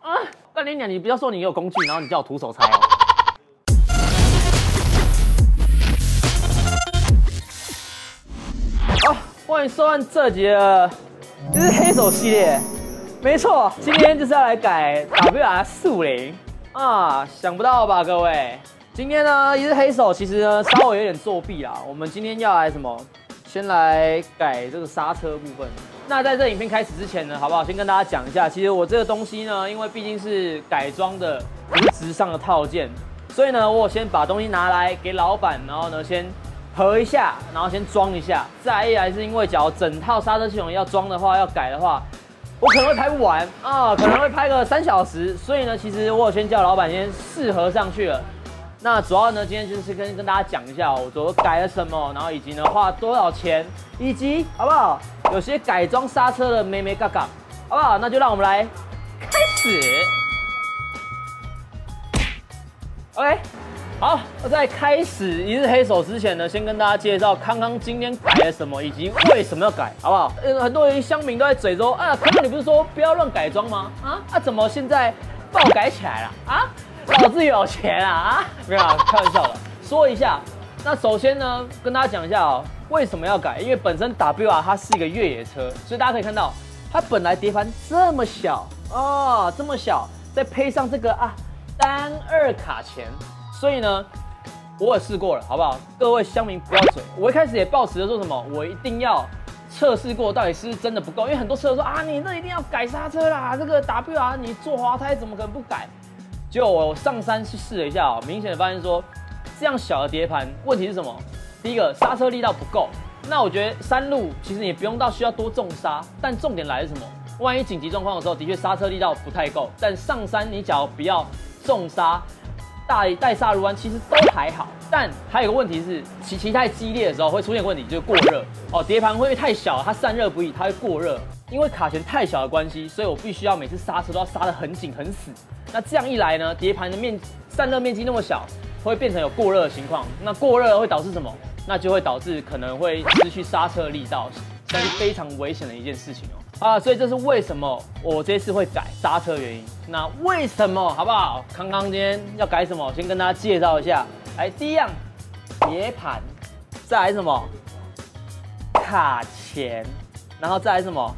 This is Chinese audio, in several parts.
啊！干你娘！你不要说你有工具，然后你叫我徒手拆哦。好，欢迎收看这集的，这是黑手系列。没错，今天就是要来改 WR450啊！想不到吧，各位？今天呢，一日黑手其实呢稍微有点作弊啦。我们今天要来什么？先来改这个刹车部分。那在这影片开始之前呢，好不好？先跟大家讲一下，其实我这个东西呢，因为毕竟是改装的，不是直上的套件，所以呢，我先把东西拿来给老板，然后呢先合一下，然后先装一下。再来是因为假如整套刹车系统要装的话，要改的话，我可能会拍不完啊，可能会拍个3小时。所以呢，其实我有先叫老板先试合上去了。那主要呢，今天就是跟大家讲一下我都改了什么，然后以及呢花多少钱，以及好不好？有些改装刹车的妹妹嘎嘎，好不好？那就让我们来开始。OK， 好，那在开始一日黑手之前呢，先跟大家介绍康康今天改了什么，以及为什么要改，好不好？很多乡民都在嘴说，啊，康康你不是说不要乱改装吗？怎么现在爆改起来了啊？老子有钱啊！没有啊，开玩笑的。说一下，那首先呢，跟大家讲一下哦，为什么要改？因为本身 WR 它是一个越野车，所以大家可以看到，它本来碟盘这么小哦，这么小，再配上这个单2卡钳，所以呢，我也试过了，好不好？各位乡民不要嘴，我一开始也抱持着说什么，我一定要测试过到底是不是真的不够，因为很多车友说啊，你那一定要改刹车啦，这个 WR 你做滑胎怎么可能不改？结果我上山去试了一下哦，明显的发现说，这样小的碟盘，问题是什么？第一个刹车力道不够。那我觉得山路其实你不用到需要多重刹，但重点来是什么？万一紧急状况的时候，的确刹车力道不太够。但上山你只要不要重刹，带刹入弯其实都还好。但还有一个问题是，骑太激烈的时候会出现问题，就是过热哦。碟盘会因为太小，它散热不易，它会过热。因为卡钳太小的关系，所以我必须要每次刹车都要刹得很紧很死。那这样一来呢，碟盘的散热面积那么小，会变成有过热的情况。那过热会导致什么？那就会导致可能会失去刹车力道，这是非常危险的一件事情哦。所以这是为什么我这次会改刹车原因。那为什么好不好？康康今天要改什么？我先跟大家介绍一下。来，第一样，碟盘，再来什么？卡钳，然后再来什么？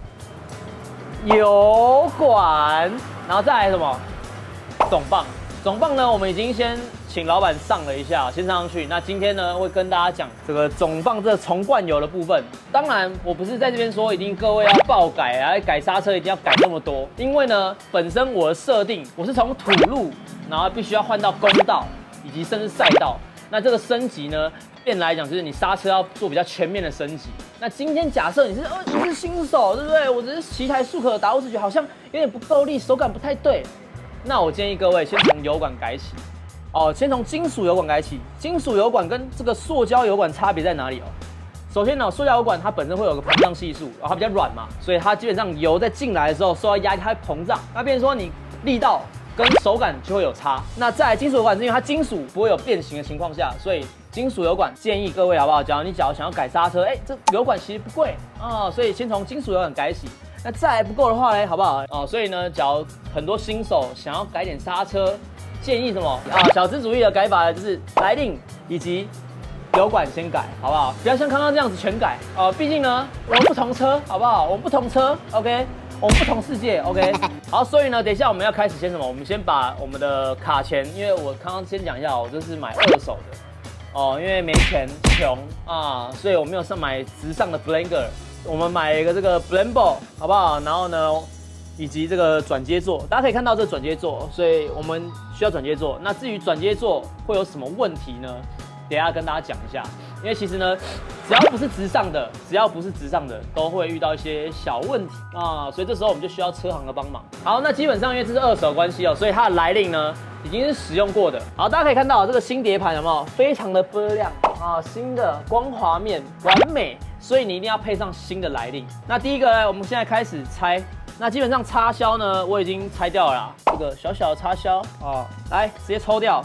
油管，然后再来什么？总泵。总泵呢，我们已经先请老板上了一下，先上去。那今天呢，会跟大家讲这个总泵这个重灌油的部分。当然，我不是在这边说一定各位要爆改啊，改刹车一定要改那么多。因为呢，本身我的设定，我是从土路，然后必须要换到公道，以及甚至赛道。那这个升级呢，变来讲就是你刹车要做比较全面的升级。那今天假设你是新手，对不对？我只是骑台速可达50觉得好像有点不够力，手感不太对。那我建议各位先从油管改起，先从金属油管改起。金属油管跟这个塑胶油管差别在哪里哦？首先呢，塑胶油管它本身会有个膨胀系数，然后它比较软嘛，所以它基本上油在进来的时候受到压力，它会膨胀，那变成说你力道跟手感就会有差。那在金属油管是因为它金属不会有变形的情况下，所以金属油管建议各位好不好？假如你想要改刹车，这油管其实不贵所以先从金属油管改起。那再来不够的话呢，好不好？所以呢，假如很多新手想要改点刹车，建议什么小资主义的改法呢，就是来令以及油管先改，好不好？不要像康康这样子全改毕竟呢，我们不同车，好不好？我们不同车 ，OK， 我们不同世界 ，OK。好，所以呢，等一下我们要开始先什么？我们先把我们的卡钳，因为我刚刚先讲一下，我这是买2手的因为没钱穷所以我没有买直上的 Blanger。我们买一个这个 Brembo 好不好？然后呢，以及这个转接座，大家可以看到这个转接座，所以我们需要转接座。那至于转接座会有什么问题呢？等一下跟大家讲一下。因为其实呢，只要不是直上的，都会遇到一些小问题所以这时候我们就需要车行的帮忙。好，那基本上因为这是2手的关系所以它的来令呢已经是使用过的。好，大家可以看到这个新碟盘有没有？非常的波亮新的光滑面完美。所以你一定要配上新的来令。那第一个呢，我们现在开始拆。那基本上插销呢，我已经拆掉了啦，这个小小的插销来直接抽掉。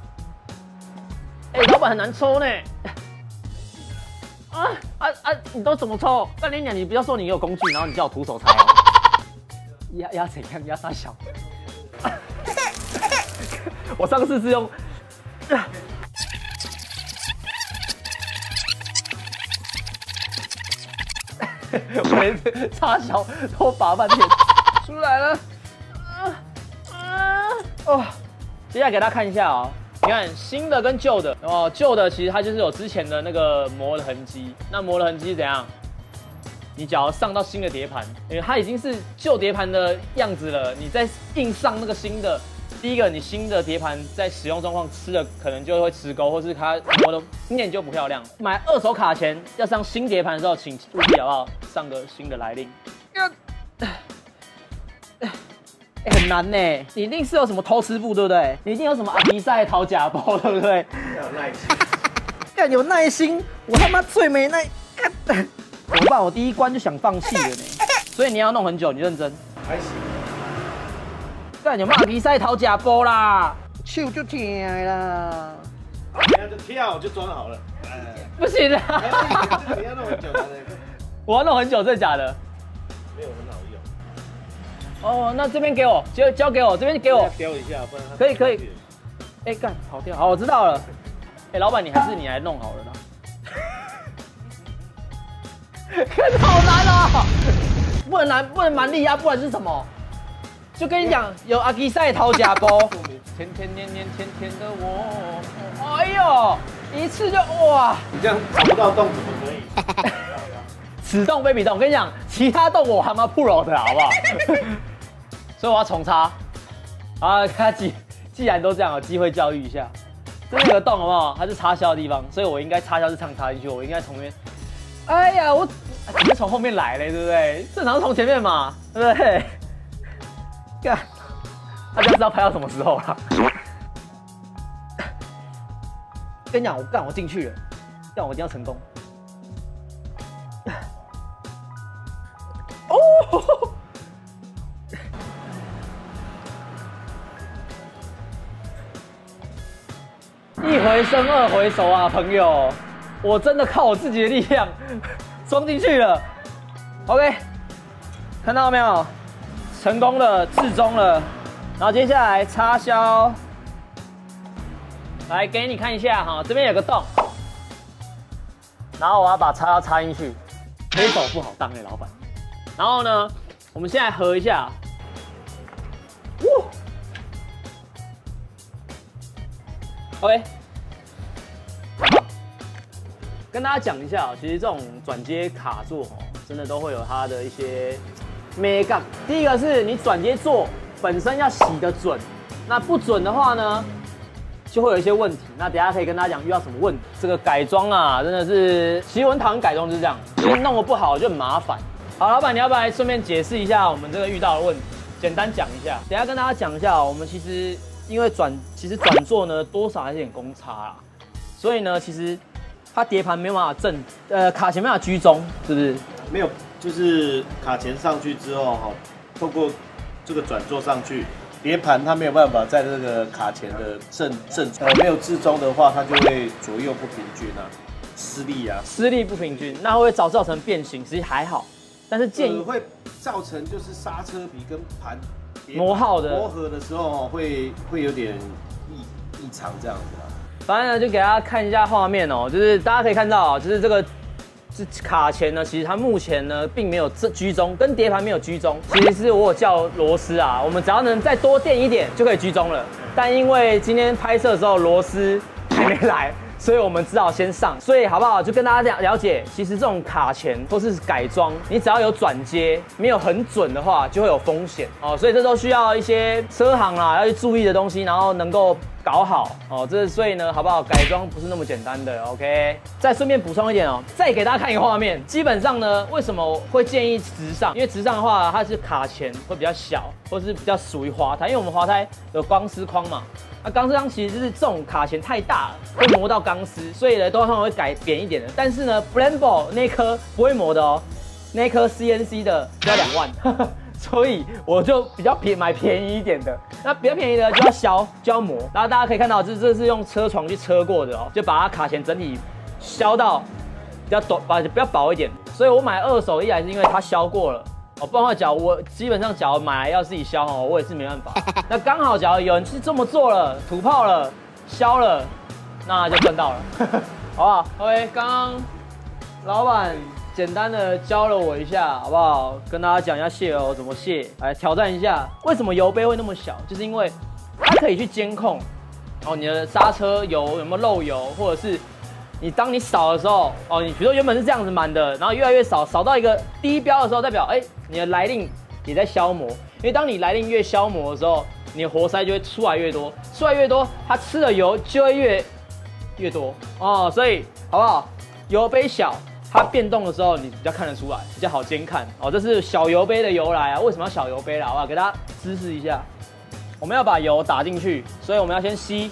老板很难抽呢。你都怎么抽？干你娘！你不要说你有工具，然后你叫我徒手拆压怎样？压啥小？ 我上次是用，我每次插小都拔半天，出来了，哦，接下来给大家看一下哦。你看新的跟旧的哦，旧的其实它就是有之前的那个磨的痕迹，那磨的痕迹是怎样？你只要上到新的碟盘，因为它已经是旧碟盘的样子了，你再硬上那个新的，第一个你新的碟盘在使用状况吃了可能就会吃钩，或是它磨的念就不漂亮。买二手卡钳要上新碟盘的时候，请务必好不好上个新的来令。很难呢，你一定是有什么偷吃步，对不对？你一定有什么阿迪赛讨假包，对不对？ 要有耐心。 干有耐心，我他妈最没耐。怎么办？我第一关就想放弃了呢。所以你要弄很久，你认真。 还行。 干有没有阿迪赛讨假包啦？手就痛啦。 好，等下就跳就装好了。 不行啊！ 你要弄很久的。 我要弄很久，真的假的？ 没有很好用。 哦，那这边给我，交给我，这边给我。 雕一下，不然它可以。哎，干跑掉，好，我知道了。哎，老板，你还是你来弄好了啦。看好难啊！不能难，不能蛮力啊，不然是什么？就跟你讲，有阿基赛掏假包。天天年年天天的我，哎呦，一次就哇！ 你这样找不到洞怎么可以？ 此洞非彼洞，我跟你讲，其他洞我还蛮 pro 的，好不好？所以我要重插。啊，他既然都这样，有机会教育一下。这边有个洞，好不好？它是插销的地方，所以我应该插销是唱插进去，我应该从那边。哎呀，我怎么从后面来嘞，对不对？正常是从前面嘛，对不对？干，大家知道拍到什么时候了？跟你讲，我进去了，但我一定要成功。哦！一回生二回熟啊，朋友！我真的靠我自己的力量装进去了。OK， 看到没有？成功了，至中了。然后接下来插销，来给你看一下哈，这边有个洞，然后我要把插销插进去。黑手不好当哎，老板。然后呢，我们现在合一下。OK， 跟大家讲一下，其实这种转接卡座哦，真的都会有它的一些美感。第一个是你转接座本身要洗得准，那不准的话呢，就会有一些问题。那等一下可以跟大家讲遇到什么问题。这个改装啊，真的是，其实我很讨厌改装就是这样，因为弄得不好就很麻烦。好，老板，你要不要来顺便解释一下我们这个遇到的问题？简单讲一下。等一下跟大家讲一下，我们其实因为其实转座呢多少还是有点公差啦，所以呢，其实它碟盘没有办法卡钳没办法居中，是不是？ 没有，就是卡钳上去之后哈，透过这个转座上去，碟盘它没有办法在这个卡钳的没有置中的话，它就会左右不平均啊，施力不平均， 那会造成变形，其实还好。但是建议会造成就是刹车皮跟盘磨合的时候会有点异常这样子啦。 反正呢，就给大家看一下画面哦，就是大家可以看到，就是这个卡钳呢，其实它目前呢并没有居中，跟碟盘没有居中。其实是我有叫螺丝啊，我们只要能再多垫一点就可以居中了。但因为今天拍摄的时候螺丝还没来。所以我们只好先上，所以好不好？就跟大家了解，其实这种卡钳或是改装，你只要有转接，没有很准的话，就会有风险哦。所以这都需要一些车行啦要去注意的东西，然后能够搞好哦。所以呢，好不好？改装不是那么简单的 ，OK。再顺便补充一点哦，再给大家看一个画面。基本上呢，为什么会建议直上？因为直上的话，它是卡钳会比较小，或是比较属于滑胎，因为我们滑胎有钢丝框嘛。那钢丝框其实就是这种卡钳太大了，会磨到钢丝，所以呢都通常会改扁一点的。但是呢 ，Brembo 那颗不会磨的哦，那颗 CNC 的就要2万，所以我就比较买便宜一点的。那比较便宜的就要削，就要磨。然后大家可以看到，这是用车床去车过的哦，就把它卡钳整体削到比较薄一点。所以我买二手一来是因为它削过了。 哦，不然的话，我基本上买来要自己削哦，我也是没办法。那刚好，假如有人是这么做了，土炮了，削了，那就赚到了，好不好 ？OK， 刚刚老板简单的教了我一下，好不好？跟大家讲一下卸油怎么卸，来挑战一下，为什么油杯会那么小？就是因为它可以去监控，哦，你的刹车油有没有漏油，或者是当你扫的时候，哦，你比如说原本是这样子满的，然后越来越少，扫到一个低标的时候，代表你的来令也在消磨，因为当你来令越消磨的时候，你的活塞就会出来越多，出来越多，它吃的油就会越多哦，所以好不好？油杯小，它变动的时候你比较看得出来，比较好监看哦。这是小油杯的由来啊，为什么要小油杯啦？好不好？给大家知识一下，我们要把油打进去，所以我们要先吸。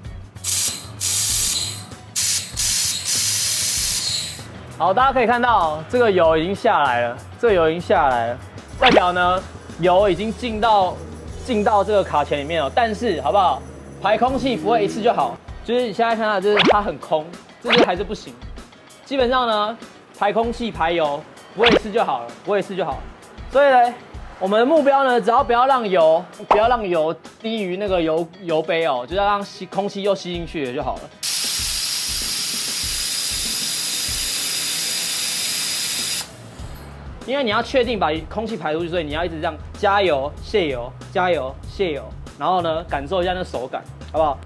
好，大家可以看到这个油已经下来了，代表呢油已经进到这个卡钳里面了。但是好不好？排空气不会一次就好，就是你现在看到就是它很空，这就还是不行。基本上呢，排空气排油不会一次就好了，所以呢，我们的目标呢，只要不要让油低于那个油杯哦，就是要让空气又吸进去了就好了。因为你要确定把空气排出去，所以你要一直这样加油、卸油、加油、卸油，然后呢，感受一下那手感，好不好？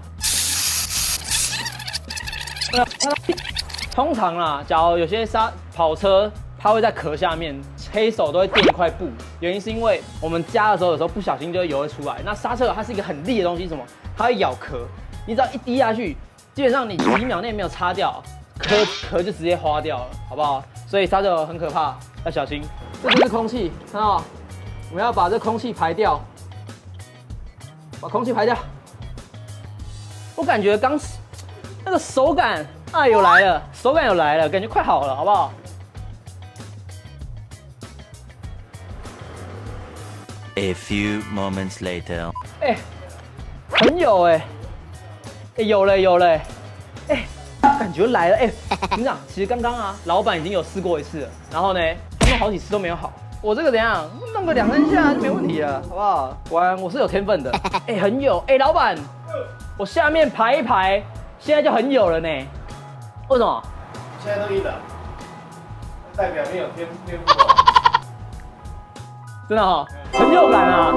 通常啦，假如有些跑车，它会在壳下面，黑手都会垫一块布，原因是因为我们加的时候，有时候不小心就油会出来。那刹车它是一个很利的东西，什么？它会咬壳，你只要一滴下去，基本上你几秒内没有擦掉，壳就直接花掉了，好不好？所以刹车很可怕，要小心。这就是空气，看到吗？我们要把这空气排掉，把空气排掉。我感觉刚那个手感有来了，感觉快好了，好不好？ A few moments later， 很有有了，感觉来了，警长，其实刚刚啊，老板已经有试过一次了，然后呢，他弄好几次都没有好。我这个怎样，弄个2、3下就没问题了，好不好？果然我是有天分的，很有，老板，我下面排一排，现在就很有了呢。为什么？ 现在都硬了，代表没有天赋。 真的哈，成就感啊！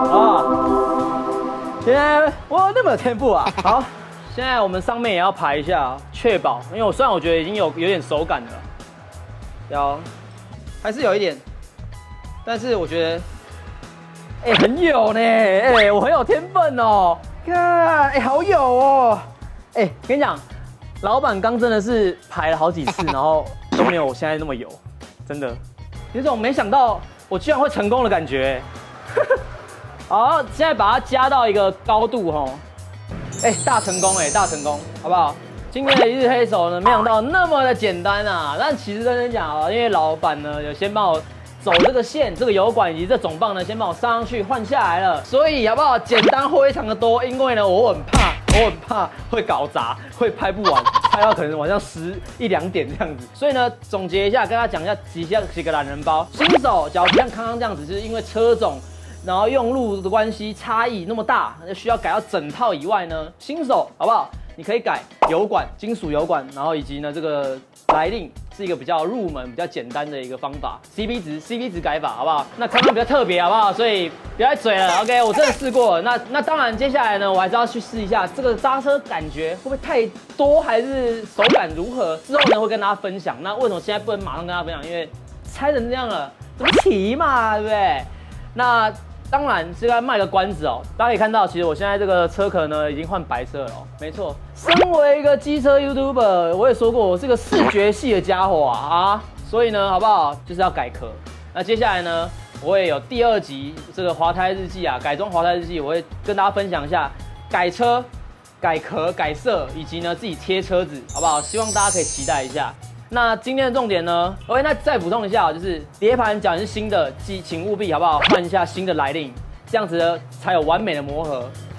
现在我那么有天赋啊！好。现在我们上面也要排一下，确保，因为虽然我觉得已经有点手感了，还是有一点，但是我觉得，很有呢，我很有天分哦，看，好有哦，跟你讲，老板刚真的是排了好几次，然后都没有我现在那么油，真的，有种没想到我居然会成功的感觉，好，现在把它加到一个高度吼。大成功好不好？今天的一日黑手呢，没想到那么的简单啊！但其实认真讲啊，因为老板呢有先帮我走这个线、这个油管以及这总棒呢，先帮我上上去换下来了，所以好不好？简单非常的多，因为呢我很怕会搞砸，会拍不完，拍到可能晚上11、2点这样子。所以呢，总结一下，跟他讲一下几个懒人包。新手，假如不像康康这样子，就是因为车种。然后用路的关系差异那么大，就需要改到整套以外呢，新手好不好？你可以改油管、金属油管，然后以及呢这个来令是一个比较入门、比较简单的一个方法 ，CP 值改法好不好？那康康比较特别好不好？所以不要再嘴了 ，OK？ 我真的试过了，那当然接下来呢，我还是要去试一下这个刹车感觉会不会太多，还是手感如何？之后呢会跟大家分享。那为什么现在不能马上跟大家分享？因为拆成这样了，怎么骑嘛，对不对？那当然是该卖个关子哦，大家可以看到，其实我现在这个车壳呢已经换白色了哦，没错。身为一个机车 YouTuber， 我也说过我是个视觉系的家伙啊，所以呢，好不好？就是要改壳。那接下来呢，我也有第2集这个滑胎日记啊，改装滑胎日记，我会跟大家分享一下改车、改壳、改色，以及呢自己贴车子，好不好？希望大家可以期待一下。那今天的重点呢 ？OK， 那再补充一下，就是碟盘假如是新的，请务必好不好换一下新的来令，这样子呢才有完美的磨合。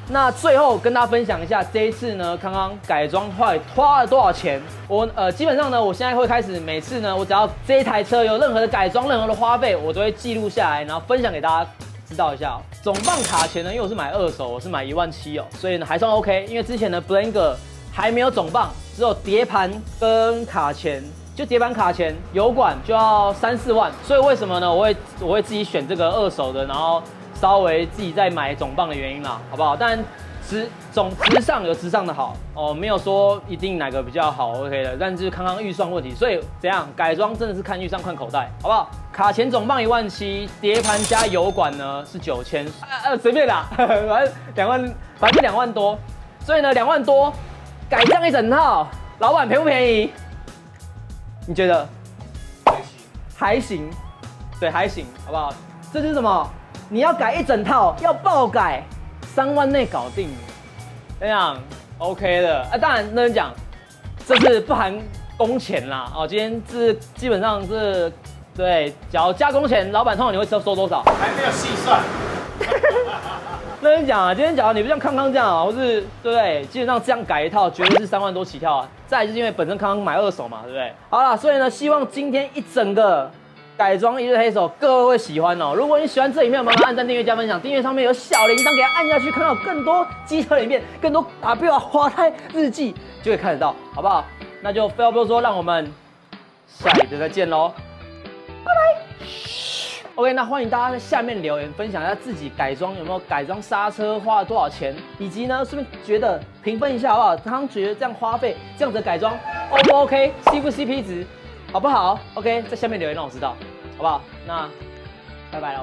那最后跟大家分享一下，这一次呢，康康改装花了多少钱？我基本上呢，我现在会开始每次呢，我只要这一台车有任何的改装、任何的花费，我都会记录下来，然后分享给大家知道一下。总棒卡钳呢，因为我是买二手，我是买17000哦，所以呢还算 OK。因为之前的 Blanger 还没有总棒，只有碟盘跟卡钳。就碟盘卡钳油管就要3、4万，所以为什么呢？我会自己选这个二手的，然后稍微自己再买总棒的原因啦，好不好？但直上有直上的好哦，没有说一定哪个比较好 ，OK 的。但就是康康预算问题，所以怎样改装真的是看预算看口袋，好不好？卡钳总棒17000，碟盘加油管呢是9000，随便啦，反正2万多，所以呢2万多改这样一整套，老板便不便宜？你觉得？还行，对，还行，好不好？这就是什么？你要改一整套，要爆改，3万内搞定，这样 OK 的啊。当然，那人讲，这是不含工钱啦。哦，今天是基本上是，对，假如加工钱，老板通常你会收多少？ 还没有细算。 那人讲啊，今天假如你不像康康这样啊，或是对不对？基本上这样改一套，绝对是3万多起跳啊。再来就是因为本身康康买二手嘛，对不对？好啦，所以呢，希望今天一整个改装一日黑手，各位会喜欢哦。如果你喜欢这影片，麻烦按赞、订阅、加分享。订阅上面有小铃铛，给它按下去，看到更多机车影片，更多W滑胎日记，就可以看得到，好不好？那就废话不多说，让我们下一集再见喽，拜拜。OK， 那欢迎大家在下面留言分享一下自己改装有没有改装刹车花了多少钱，以及呢顺便觉得评分一下好不好？刚刚觉得这样花费这样子的改装 O 不 OK， 不 CP 值，好不好 ？OK， 在下面留言让我知道，好不好？那拜拜喽。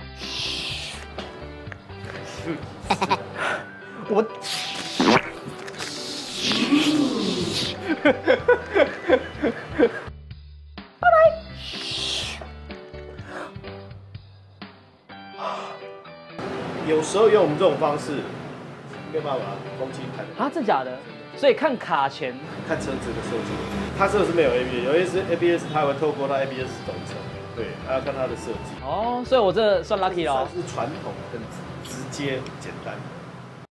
我。拜拜。 有时候用我们这种方式，没有办法空气弹啊，真假的？所以看卡钳， 看车子的设计，它这个是没有 ABS， 有一些 ABS 它会透过它 ABS 总成，对，还要看它的设计。 哦，所以我这算 lucky 咯。 算是传统、很直接、简单。